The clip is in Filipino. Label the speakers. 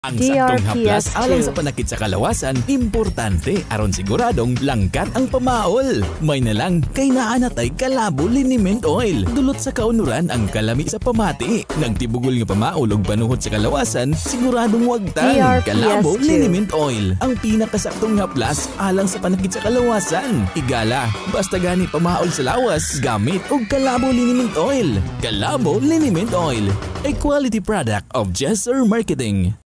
Speaker 1: Ang saktong haplas alang sa
Speaker 2: DRPS2.
Speaker 1: panakit sa kalawasan, importante aron siguradong langkat ang pamaol. May nalang kay naanatay kalabo liniment oil. Dulot sa kaunuran ang kalami sa pamati. Nagtibugol nga pamaol og panuhot sa kalawasan, siguradong wagtan. Kalabo
Speaker 2: DRPS2.
Speaker 1: liniment oil. Ang pinakasaktong haplas alang sa panakit sa kalawasan. Igala, basta gani pamaol sa lawas, gamit og kalabo liniment oil. Kalabo liniment oil, a quality product of Jesser Marketing.